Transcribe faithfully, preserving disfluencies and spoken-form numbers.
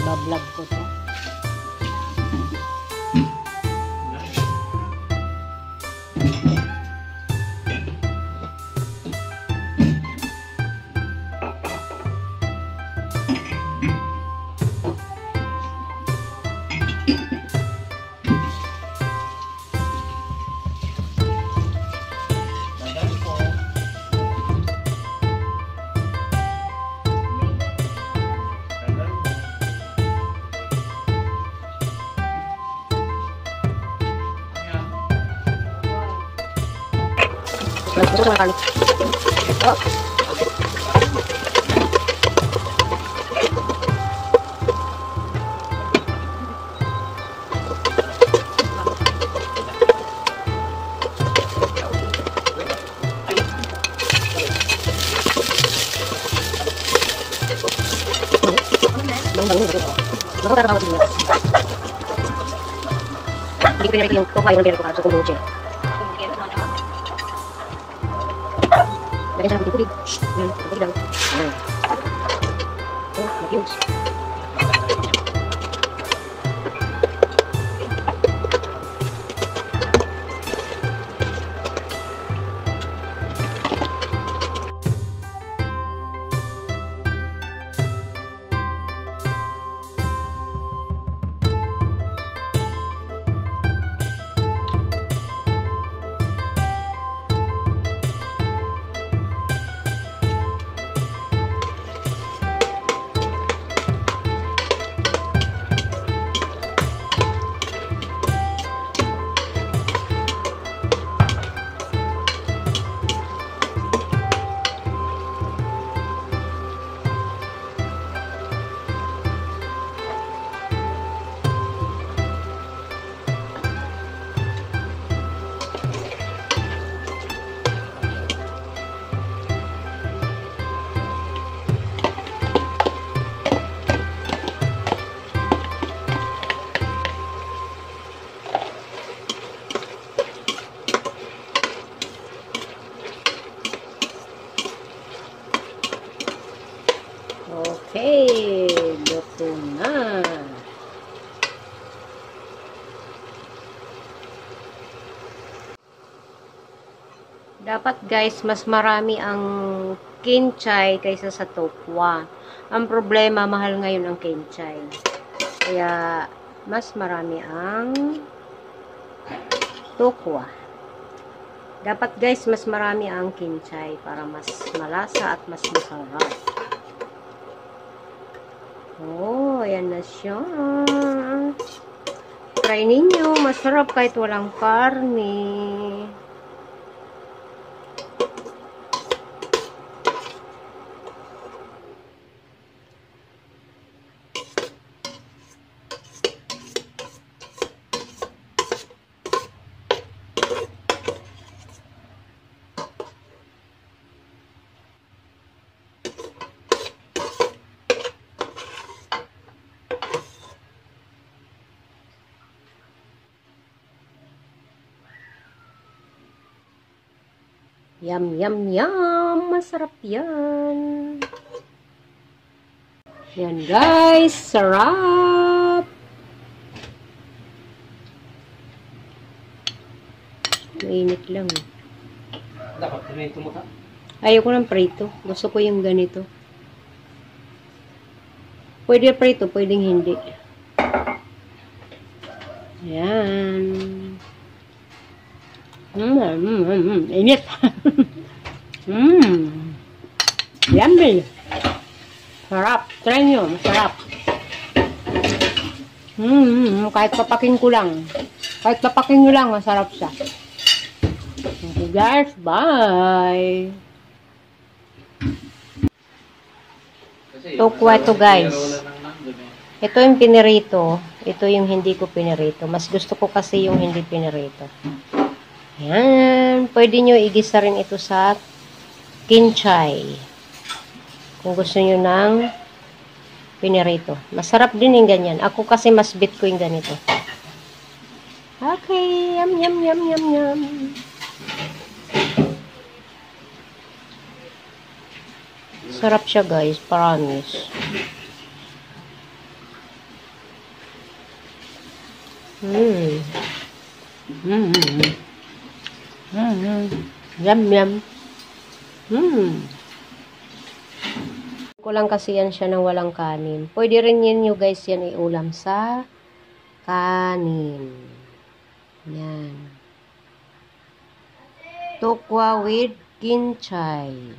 ibablog ko to. Ito ko kali. Oh. Hindi ko pinarito yung tofu yung pinarito ko sa kumuchi. Lagyan siya ng tubig. Hmm, tubig lang. Hmm. Oh, mag-use. Okay, luto na. Dapat guys, mas marami ang kinchay kaysa sa tokwa. Ang problema, mahal ngayon ang kinchay. Kaya, mas marami ang tokwa. Dapat guys, mas marami ang kinchay para mas malasa at mas masarap. Oh, ayan na siya. Try ninyo. Masarap kahit walang karne. Yum, yum, yum. Masarap yan. Yan guys. Sarap. Mainit lang. Dapat prito mo ka? Ayoko ng prito. Gusto ko yung ganito. Pwede prito, pwedeng hindi. Yan. Mmm, mmm, mmm, init. Mmm. Yummy. Sarap. Try nyo. Masarap. Mmm, kahit papaking ko lang. Kahit papaking nyo lang, masarap siya. Okay guys, bye. Tokwa ito guys. Ito yung pinirito. Ito yung hindi ko pinirito. Mas gusto ko kasi yung hindi pinirito. Yan. Pwede nyo igisa rin ito sa kinchay. Kung gusto nyo ng pinirito. Masarap din yung ganyan. Ako kasi mas bit ko yung ganito. Okay. Yum, yum, yum, yum, yum. Sarap siya guys. Promise. Mm. Mm. Mm. Yum, yum. Mm. Ko lang kasi yan siya ng walang kanin. Pwede rin yun nyo guys yan iulam sa kanin. Yan. Tokwa with kinchay.